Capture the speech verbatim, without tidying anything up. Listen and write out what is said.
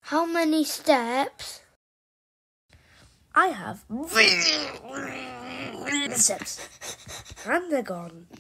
How many steps? I have steps. And they're gone.